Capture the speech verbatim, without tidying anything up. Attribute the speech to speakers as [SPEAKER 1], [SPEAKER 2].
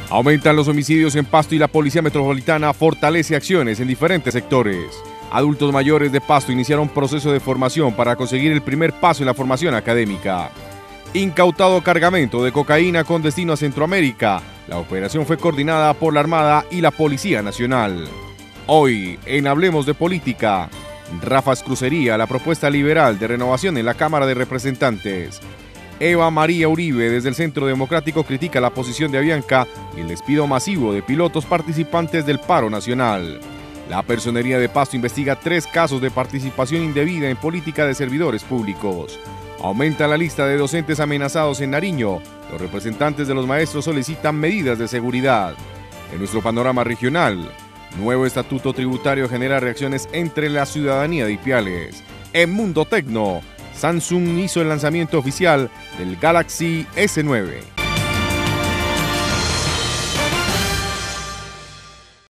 [SPEAKER 1] Aumentan los homicidios en Pasto y la Policía Metropolitana fortalece acciones en diferentes sectores. Adultos mayores de Pasto iniciaron proceso de formación para conseguir el primer paso en la formación académica. Incautado cargamento de cocaína con destino a Centroamérica. La operación fue coordinada por la Armada y la Policía Nacional. Hoy, en Hablemos de Política, Rafa Escrucería, la propuesta liberal de renovación en la Cámara de Representantes. Eva María Uribe, desde el Centro Democrático, critica la posición de Avianca y el despido masivo de pilotos participantes del paro nacional. La Personería de Pasto investiga tres casos de participación indebida en política de servidores públicos. Aumenta la lista de docentes amenazados en Nariño. Los representantes de los maestros solicitan medidas de seguridad. En nuestro panorama regional, nuevo estatuto tributario genera reacciones entre la ciudadanía de Ipiales. En Mundo Tecno, Samsung hizo el lanzamiento oficial del Galaxy ese nueve.